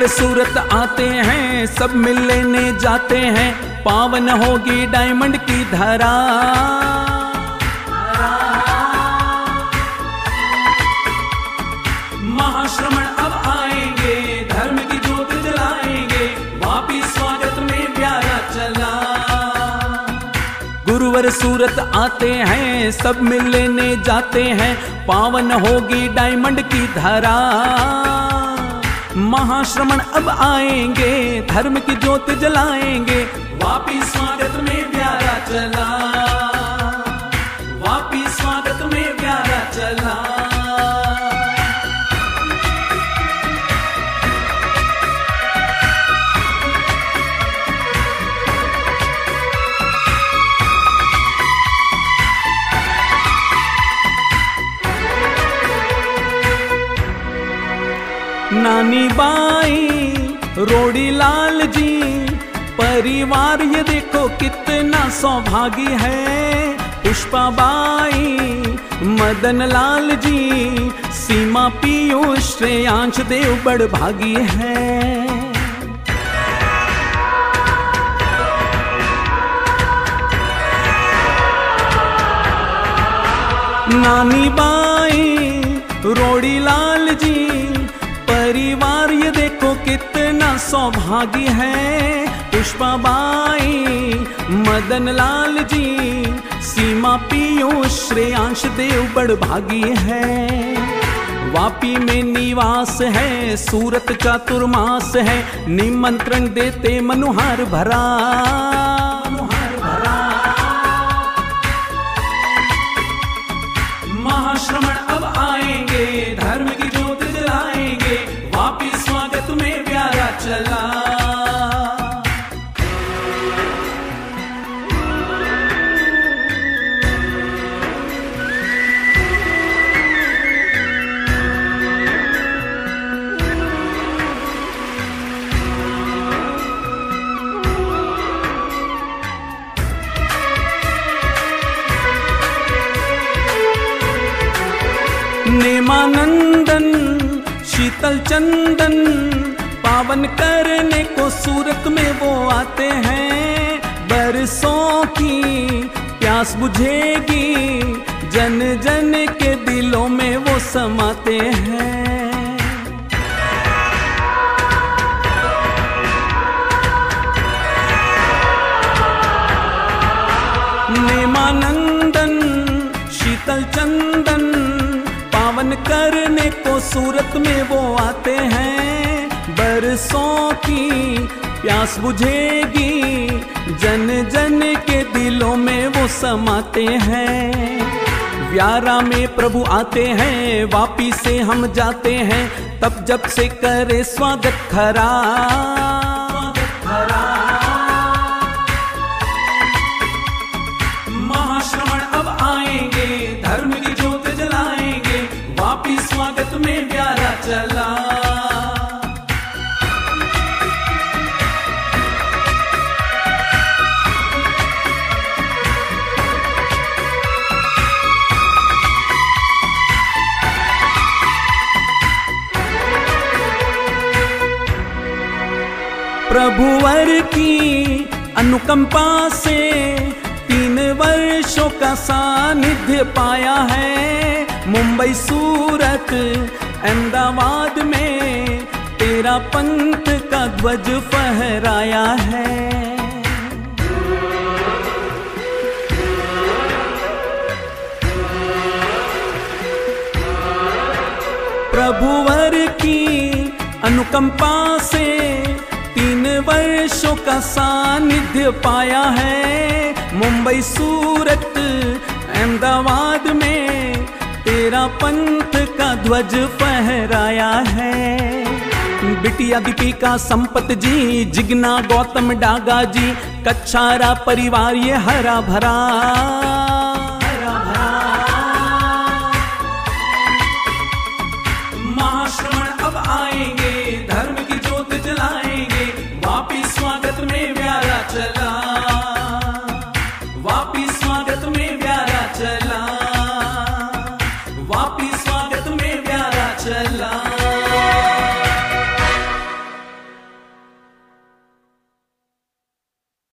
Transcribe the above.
गुरुवर सूरत आते हैं, सब मिल लेने जाते हैं, पावन होगी डायमंड की धरा। महाश्रमण अब आएंगे, धर्म की ज्योत जलाएंगे, वापिस स्वागत में प्यारा चला। गुरुवर सूरत आते हैं, सब मिल लेने जाते हैं, पावन होगी डायमंड की धरा। महाश्रमण अब आएंगे, धर्म की ज्योत जलाएंगे, वापिस स्वागत में प्यारा चला, वापिस स्वागत में प्यारा चला। नानी बाई रोड़ी लाल जी परिवार ये देखो कितना सौभागी है। पुष्पा बाई मदन लाल जी, सीमा पीयूष श्रेयांश देव बड़ भागी है। नानी बाई रोड़ी लाल जी परिवार ये देखो कितना सौभागी है। पुष्पा बाई मदन लाल जी, सीमा पीयूष श्रेयांश देव बड़ भागी है। वापी में निवास है, सूरत चातुर्मास है, निमंत्रण देते मनुहार भरा। महाश्रमण अब आएंगे, धर्म की ज्योत जलाएंगे, वापिस स्वागत में प्यारा चला। नेमानंदन शीतल चंदन पावन करने को सूरत में वो आते हैं। बरसों की प्यास बुझेगी, जन जन के दिलों में वो समाते हैं। नेमानंदन शीतल चंदन पावन करने को सूरत में वो आते हैं। बरसों की प्यास बुझेगी, जन जन के दिलों में वो समाते हैं। व्यारा में प्रभु आते हैं, वापी से हम जाते हैं, तब जब से करे स्वागत खरा। महाश्रमण अब आएंगे, धर्म की ज्योत जलाएंगे, वापिस स्वागत में प्यारा चला। प्रभुवर की अनुकंपा से 3 वर्षों का सानिध्य पाया है। मुंबई सूरत अहमदाबाद में तेरा पंथ का ध्वज फहराया है। प्रभुवर की अनुकंपा से 3 वर्षों का सानिध्य पाया है। मुंबई सूरत अहमदाबाद में तेरा पंथ का ध्वज फहराया है। बिटिया दीपिका संपत जी, जिग्ना गौतम डागा जी, कच्छारा परिवार ये हरा भरा। महाश्रमण अब आएंगे, धर्म की ज्योत जलाएंगे, वापिस स्वागत में प्यारा चला, वापिस स्वागत में प्यारा चला, वापिस